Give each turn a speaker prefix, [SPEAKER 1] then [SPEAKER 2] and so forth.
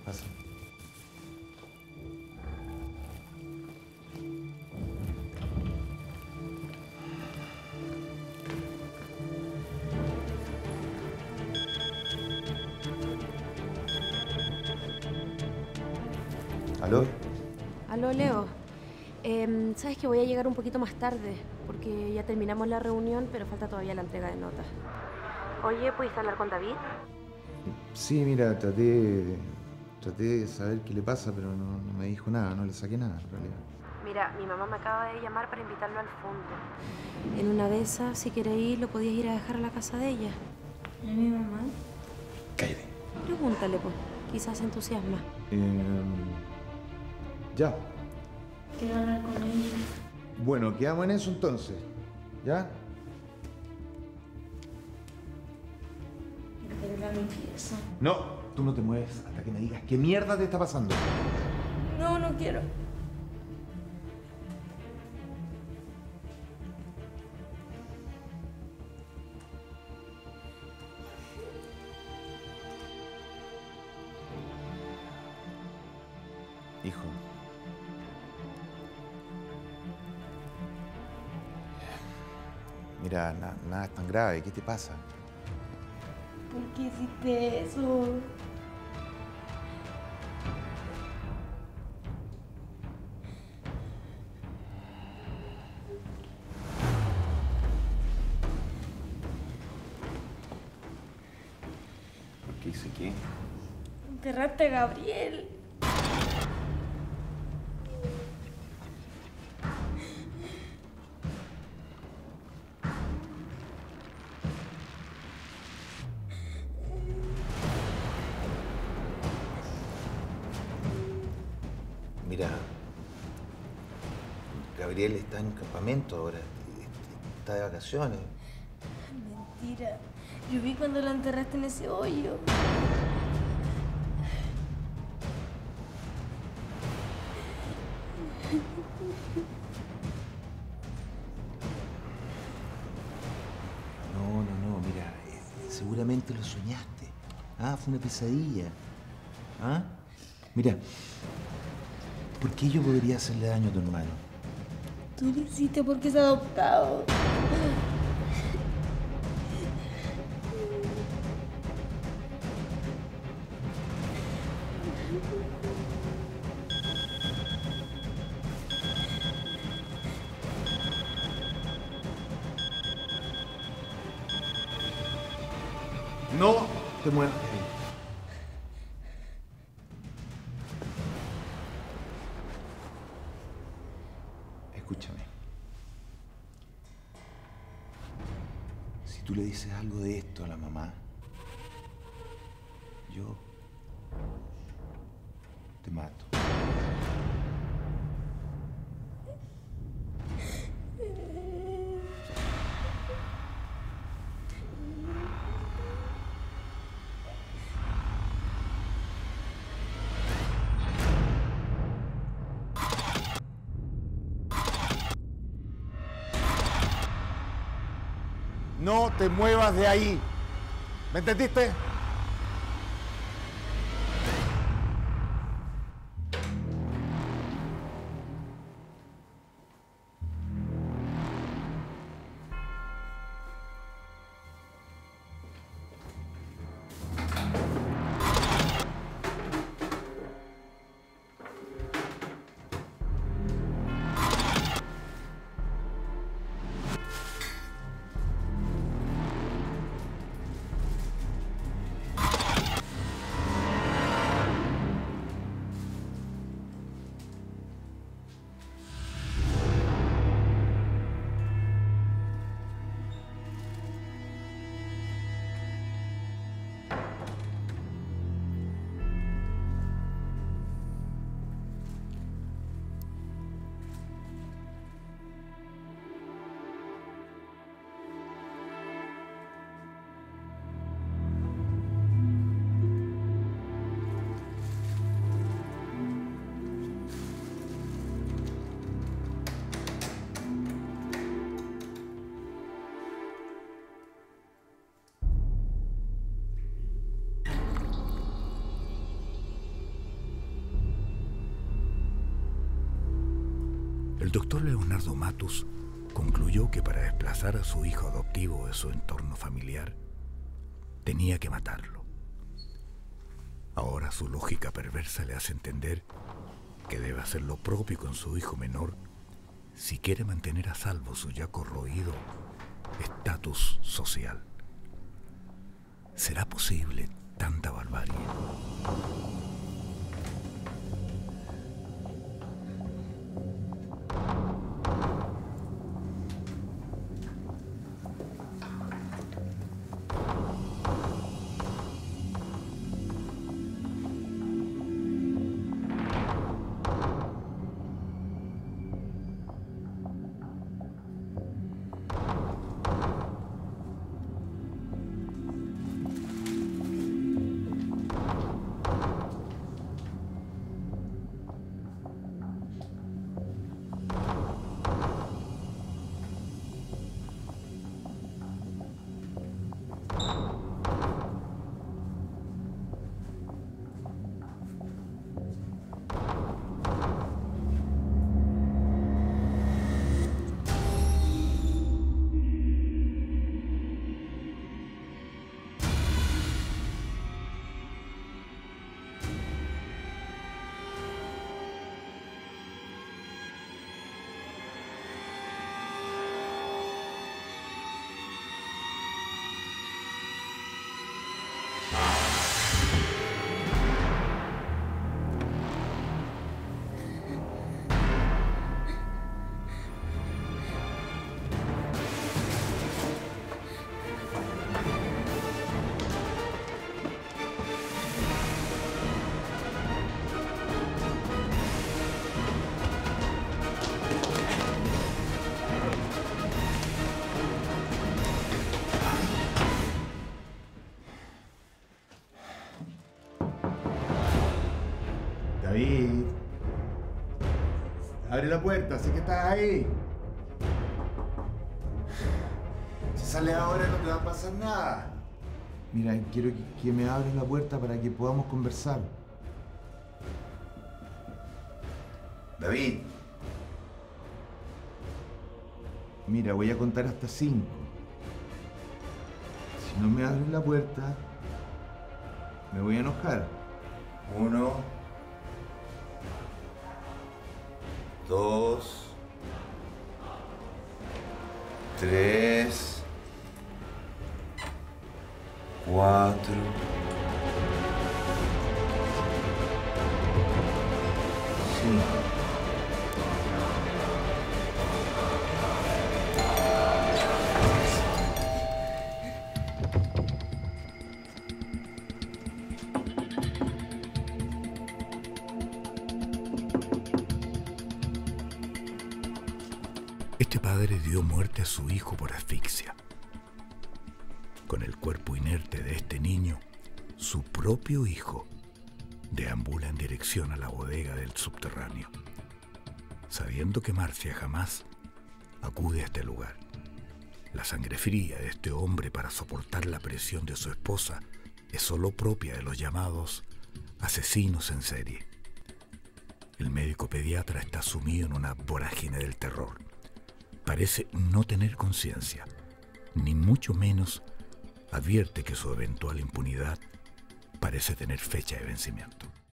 [SPEAKER 1] Pasa. ¿Aló?
[SPEAKER 2] Aló, Leo. Sabes que voy a llegar un poquito más tarde, porque ya terminamos la reunión, pero falta todavía la entrega de notas. Oye, ¿pudiste hablar con David?
[SPEAKER 1] Sí, mira, traté de saber qué le pasa, pero no me dijo nada, no le saqué nada en realidad.
[SPEAKER 2] Mira, mi mamá me acaba de llamar para invitarlo al fondo. En una de esas, si querés ir, lo podías ir a dejar a la casa de ella.
[SPEAKER 3] ¿Y mi mamá?
[SPEAKER 1] Cállate.
[SPEAKER 2] Pregúntale, pues. Quizás se entusiasma.
[SPEAKER 1] Ya.
[SPEAKER 3] Quiero hablar con ella.
[SPEAKER 1] Bueno, quedamos en eso entonces. ¿Ya?
[SPEAKER 3] Quiero ir a mi pieza.
[SPEAKER 1] No, tú no te mueves hasta que me digas qué mierda te está pasando.
[SPEAKER 3] No, no quiero.
[SPEAKER 1] Hijo. Mira, nada es tan grave. ¿Qué te pasa?
[SPEAKER 3] ¿Por qué hiciste eso?
[SPEAKER 1] ¿Por qué hice qué?
[SPEAKER 3] Enterraste a Gabriel.
[SPEAKER 1] Mira, Gabriel está en un campamento ahora. Está de vacaciones.
[SPEAKER 3] Mentira. Yo vi cuando la enterraste en ese hoyo.
[SPEAKER 1] No, mira, seguramente lo soñaste. Ah, fue una pesadilla. ¿Ah? Mira, ¿por qué yo podría hacerle daño a tu hermano?
[SPEAKER 3] Tú lo hiciste porque es adoptado.
[SPEAKER 1] No te muevas de ahí. Escúchame. Si tú le dices algo de esto a la mamá, yo te mato. No te muevas de ahí. ¿Me entendiste?
[SPEAKER 4] El doctor Leonardo Matus concluyó que para desplazar a su hijo adoptivo de su entorno familiar, tenía que matarlo. Ahora su lógica perversa le hace entender que debe hacer lo propio con su hijo menor si quiere mantener a salvo su ya corroído estatus social. ¿Será posible tanta barbarie?
[SPEAKER 1] David, abre la puerta, sé que estás ahí. Si sales ahora no te va a pasar nada. Mira, quiero que me abres la puerta para que podamos conversar. David. Mira, voy a contar hasta 5. Si no me abres la puerta, me voy a enojar. 1, 2, 3, 4.
[SPEAKER 4] Este padre dio muerte a su hijo por asfixia. Con el cuerpo inerte de este niño, su propio hijo deambula en dirección a la bodega del subterráneo, sabiendo que Marcia jamás acude a este lugar. La sangre fría de este hombre para soportar la presión de su esposa es solo propia de los llamados asesinos en serie. El médico pediatra está sumido en una vorágine del terror. Parece no tener conciencia, ni mucho menos advierte que su eventual impunidad parece tener fecha de vencimiento.